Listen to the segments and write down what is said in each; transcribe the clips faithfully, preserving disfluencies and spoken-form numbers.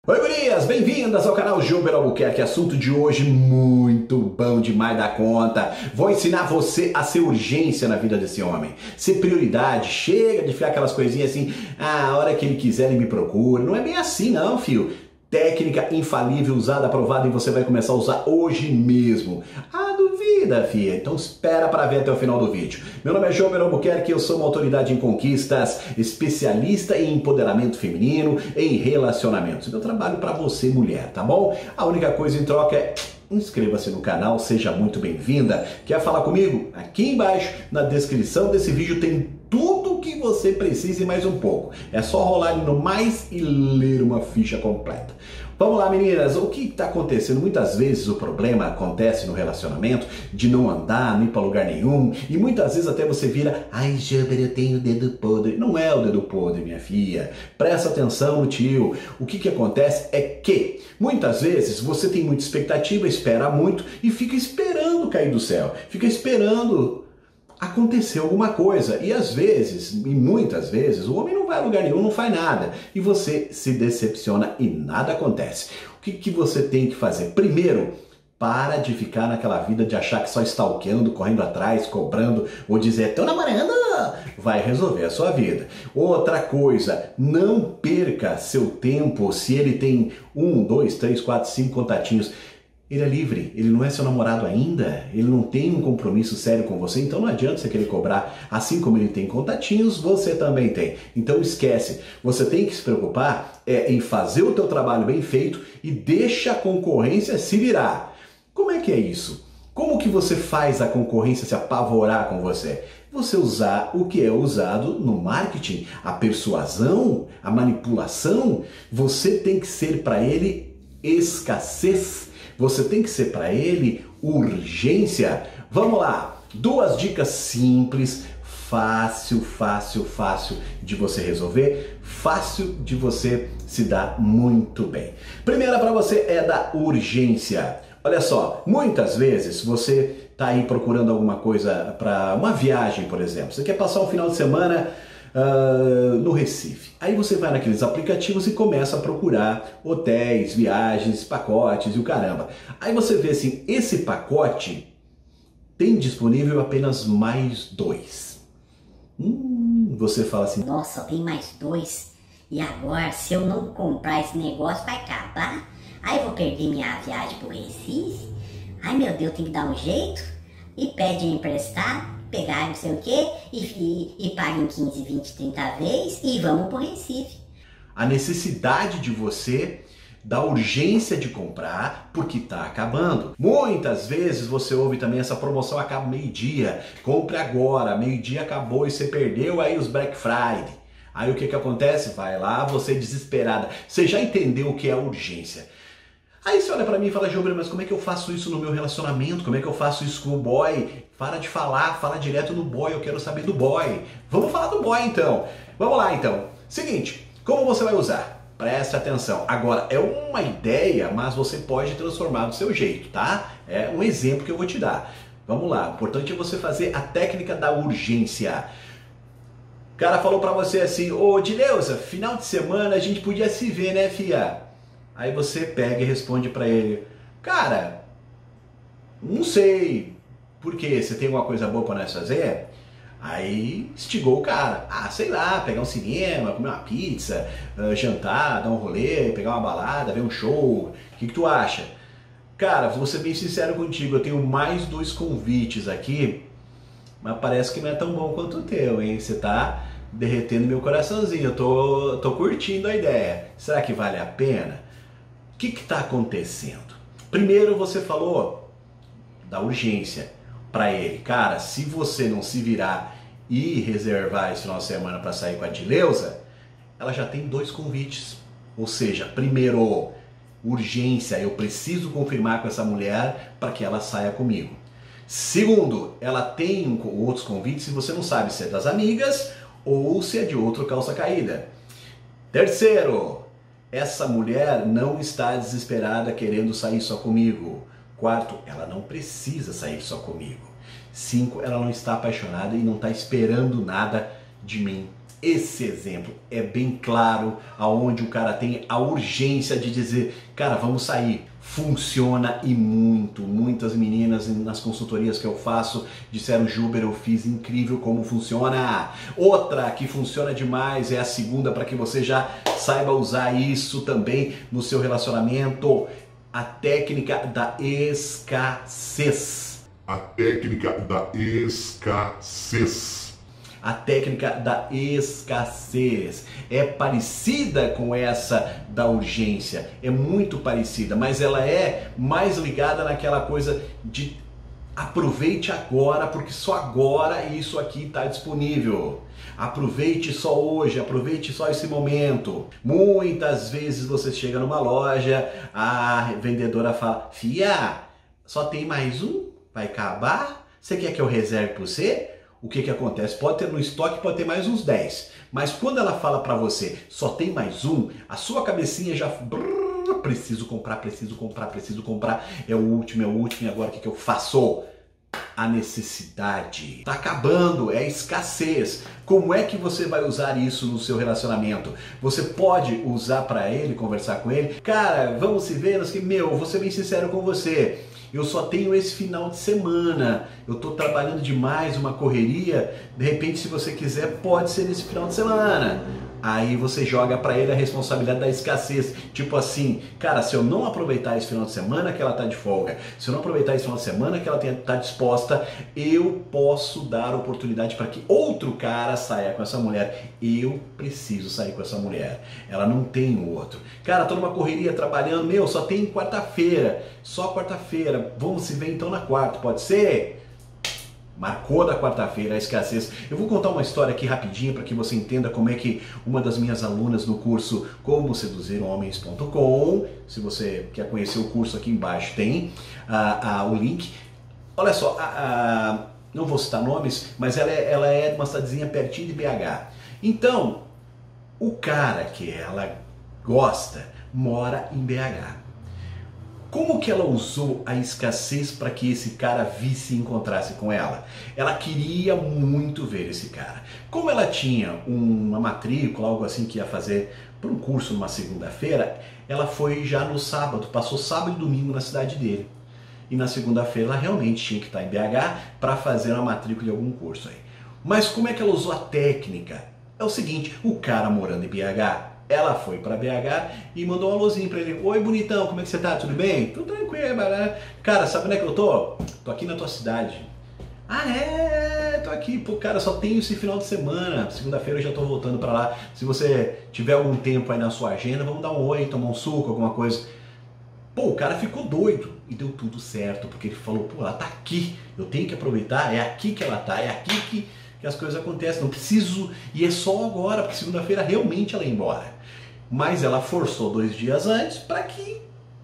Oi gurias, bem-vindas ao canal Jober Albuquerque. Assunto de hoje muito bom demais da conta. Vou ensinar você a ser urgência na vida desse homem, ser prioridade. Chega de ficar aquelas coisinhas assim, ah, a hora que ele quiser ele me procura. Não é bem assim não, filho. Técnica infalível, usada, aprovada, e você vai começar a usar hoje mesmo. Ah, duvida, filha? Então espera para ver até o final do vídeo. Meu nome é Jober Albuquerque, eu sou uma autoridade em conquistas, especialista em empoderamento feminino, em relacionamentos. Eu trabalho para você, mulher, tá bom? A única coisa em troca é inscreva-se no canal, seja muito bem-vinda. Quer falar comigo? Aqui embaixo, na descrição desse vídeo, tem tudo o que você precisa e mais um pouco. É só rolar ali no mais e ler uma ficha completa. Vamos lá, meninas, o que está acontecendo? Muitas vezes o problema acontece no relacionamento de não andar, nem para lugar nenhum, e muitas vezes até você vira, ai, Jober, eu tenho o dedo podre. Não é o dedo podre, minha filha. Presta atenção no tio. O que que acontece é que muitas vezes você tem muita expectativa, espera muito e fica esperando cair do céu, fica esperando acontecer alguma coisa, e às vezes, e muitas vezes, o homem não vai a lugar nenhum, não faz nada, e você se decepciona e nada acontece. O que que você tem que fazer? Primeiro, para de ficar naquela vida de achar que só stalkeando, correndo atrás, cobrando, ou dizer, tô namorando, vai resolver a sua vida. Outra coisa, não perca seu tempo se ele tem um, dois, três, quatro, cinco contatinhos. Ele é livre, ele não é seu namorado ainda, ele não tem um compromisso sério com você, então não adianta você querer cobrar. Assim como ele tem contatinhos, você também tem. Então esquece, você tem que se preocupar é, em fazer o teu trabalho bem feito e deixa a concorrência se virar. Como é que é isso? Como que você faz a concorrência se apavorar com você? Você usar o que é usado no marketing, a persuasão, a manipulação. Você tem que ser para ele escassez. Você tem que ser para ele urgência. Vamos lá, duas dicas simples, fácil, fácil, fácil de você resolver, fácil de você se dar muito bem. Primeira para você é da urgência. Olha só, muitas vezes você está aí procurando alguma coisa para uma viagem, por exemplo. Você quer passar um final de semana Uh, no Recife. Aí você vai naqueles aplicativos e começa a procurar hotéis, viagens, pacotes e o caramba. Aí você vê assim, esse pacote tem disponível apenas mais dois. Hum, você fala assim, nossa, tem mais dois. E agora, se eu não comprar esse negócio, vai acabar. Aí eu vou perder minha viagem pro Recife. Ai meu Deus, tem que dar um jeito. E pede emprestar, pegar não sei o que, e, e, e paga em quinze, vinte, trinta vezes e vamos pro Recife. A necessidade de você, da urgência de comprar, porque está acabando. Muitas vezes você ouve também essa promoção acaba meio-dia, compre agora, meio-dia acabou e você perdeu aí os Black Friday. Aí o que que acontece? Vai lá, você desesperada. Você já entendeu o que é urgência. Aí você olha pra mim e fala, Jober, mas como é que eu faço isso no meu relacionamento? Como é que eu faço isso com o boy? Para de falar, fala direto no boy, eu quero saber do boy. Vamos falar do boy então. Vamos lá então. Seguinte, como você vai usar? Preste atenção. Agora, é uma ideia, mas você pode transformar do seu jeito, tá? É um exemplo que eu vou te dar. Vamos lá, o importante é você fazer a técnica da urgência. O cara falou pra você assim, ô Dileuza, final de semana a gente podia se ver, né, fia? Aí você pega e responde pra ele, cara, não sei, por quê? Você tem alguma coisa boa pra nós fazer? Aí instigou o cara, ah, sei lá, pegar um cinema, comer uma pizza, uh, jantar, dar um rolê, pegar uma balada, ver um show, o que que tu acha? Cara, vou ser bem sincero contigo, eu tenho mais dois convites aqui, mas parece que não é tão bom quanto o teu, hein? Você tá derretendo meu coraçãozinho, eu tô, tô curtindo a ideia, será que vale a pena? O que está acontecendo? Primeiro você falou da urgência para ele. Cara, se você não se virar e reservar esse final de semana para sair com a Dileuza, ela já tem dois convites. Ou seja, primeiro, urgência, eu preciso confirmar com essa mulher para que ela saia comigo. Segundo, ela tem outros convites e você não sabe se é das amigas ou se é de outro calça caída. Terceiro, essa mulher não está desesperada querendo sair só comigo. Quarto, ela não precisa sair só comigo. Cinco, ela não está apaixonada e não está esperando nada de mim Esse exemplo é bem claro, aonde o cara tem a urgência de dizer, cara, vamos sair. Funciona e muito. Muitas meninas nas consultorias que eu faço disseram, Juber, eu fiz incrível como funciona. Outra que funciona demais é a segunda, para que você já saiba usar isso também no seu relacionamento. A técnica da escassez. A técnica da escassez. A técnica da escassez é parecida com essa da urgência, é muito parecida, mas ela é mais ligada naquela coisa de aproveite agora, porque só agora isso aqui está disponível. Aproveite só hoje, aproveite só esse momento. Muitas vezes você chega numa loja, a vendedora fala, fia, só tem mais um? Vai acabar? Você quer que eu reserve para você? O que que acontece? Pode ter no estoque, pode ter mais uns dez. Mas quando ela fala para você, só tem mais um, a sua cabecinha já... Brrr, preciso comprar, preciso comprar, preciso comprar. É o último, é o último, e agora o que que eu faço? A necessidade. Tá acabando, é a escassez. Como é que você vai usar isso no seu relacionamento? Você pode usar para ele, conversar com ele. Cara, vamos se ver, que meu, vou ser bem sincero com você. Eu só tenho esse final de semana, eu estou trabalhando demais, uma correria, de repente se você quiser pode ser nesse final de semana. Aí você joga para ele a responsabilidade da escassez, tipo assim, cara, se eu não aproveitar esse final de semana que ela está de folga, se eu não aproveitar esse final de semana que ela está disposta, eu posso dar oportunidade para que outro cara saia com essa mulher. Eu preciso sair com essa mulher, ela não tem o outro. Cara, tô numa correria trabalhando, meu, só tem quarta-feira, só quarta-feira, vamos se ver então na quarta, pode ser? Marcou da quarta-feira a escassez. Eu vou contar uma história aqui rapidinho para que você entenda como é que uma das minhas alunas no curso como seduzir homens ponto com, se você quer conhecer o curso, aqui embaixo tem ah, ah, o link. Olha só, ah, ah, não vou citar nomes, mas ela é, ela é de uma cidadezinha pertinho de B H. Então, o cara que ela gosta mora em B H. Como que ela usou a escassez para que esse cara visse e encontrasse com ela? Ela queria muito ver esse cara. Como ela tinha uma matrícula, algo assim que ia fazer para um curso numa segunda-feira, ela foi já no sábado, passou sábado e domingo na cidade dele. E na segunda-feira ela realmente tinha que estar em B H para fazer uma matrícula de algum curso aí. Mas como é que ela usou a técnica? É o seguinte, o cara morando em B H, ela foi para B H e mandou um alôzinho para ele. Oi, bonitão, como é que você tá? Tudo bem? Tudo tranquilo, né? Cara, sabe onde é que eu tô? Tô aqui na tua cidade. Ah, é? Tô aqui. Pô, cara, só tenho esse final de semana. Segunda-feira eu já tô voltando para lá. Se você tiver algum tempo aí na sua agenda, vamos dar um oi, tomar um suco, alguma coisa. Pô, o cara ficou doido e deu tudo certo, porque ele falou, pô, ela tá aqui. Eu tenho que aproveitar, é aqui que ela tá, é aqui que... que as coisas acontecem, não preciso, e é só agora, porque segunda-feira realmente ela ia embora. Mas ela forçou dois dias antes para que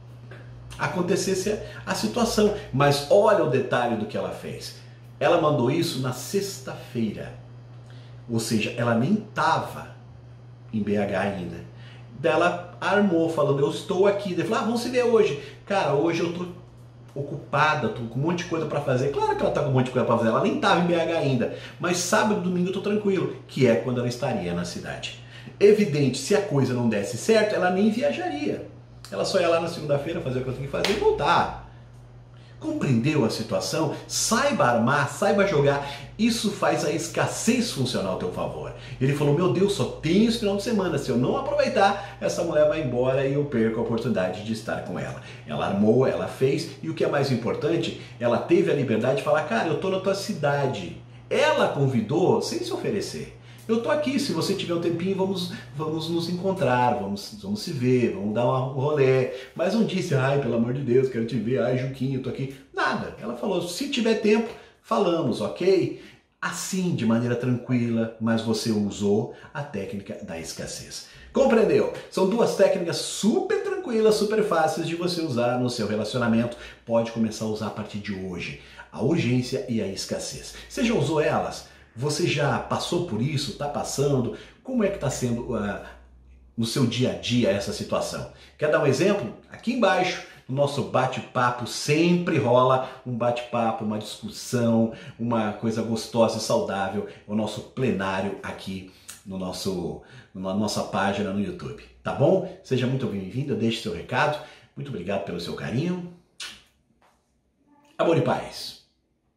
acontecesse a situação. Mas olha o detalhe do que ela fez. Ela mandou isso na sexta-feira, ou seja, ela nem estava em B H ainda. Daí ela armou, falando, eu estou aqui. Daí falou, ah, vamos se ver hoje. Cara, hoje eu tô ocupada, tô com um monte de coisa para fazer. Claro que ela tá com um monte de coisa para fazer, ela nem tava em B H ainda, mas sábado e domingo eu tô tranquilo, que é quando ela estaria na cidade. Evidente, se a coisa não desse certo, ela nem viajaria. Ela só ia lá na segunda-feira fazer o que ela tinha que fazer e voltar. Compreendeu a situação? Saiba armar, saiba jogar. Isso faz a escassez funcionar ao teu favor. Ele falou, meu Deus, só tenho esse final de semana. Se eu não aproveitar, essa mulher vai embora e eu perco a oportunidade de estar com ela. Ela armou, ela fez. E o que é mais importante, ela teve a liberdade de falar, cara, eu tô na tua cidade. Ela convidou sem se oferecer. Eu tô aqui, se você tiver um tempinho, vamos, vamos nos encontrar, vamos, vamos se ver, vamos dar um rolê. Mas não disse, ai, pelo amor de Deus, quero te ver, ai, Juquinho, tô aqui. Nada. Ela falou, se tiver tempo, falamos, ok? Assim, de maneira tranquila, mas você usou a técnica da escassez. Compreendeu? São duas técnicas super tranquilas, super fáceis de você usar no seu relacionamento. Pode começar a usar a partir de hoje. A urgência e a escassez. Você já usou elas? Você já passou por isso? Está passando? Como é que está sendo uh, no seu dia a dia essa situação? Quer dar um exemplo? Aqui embaixo, no nosso bate-papo, sempre rola um bate-papo, uma discussão, uma coisa gostosa e saudável, o nosso plenário aqui no nosso, na nossa página no YouTube, tá bom? Seja muito bem-vindo, deixe seu recado. Muito obrigado pelo seu carinho. Amor e paz.